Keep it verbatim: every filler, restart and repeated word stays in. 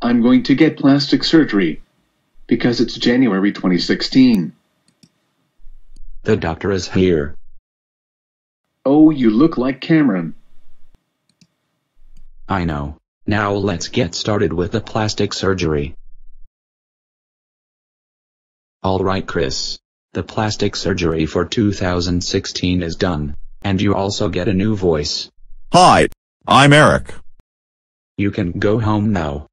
I'm going to get plastic surgery. Because it's January twenty sixteen. The doctor is here. Oh, you look like Cameron. I know. Now let's get started with the plastic surgery. Alright Chris, the plastic surgery for two thousand sixteen is done, and you also get a new voice. Hi, I'm Eric. You can go home now.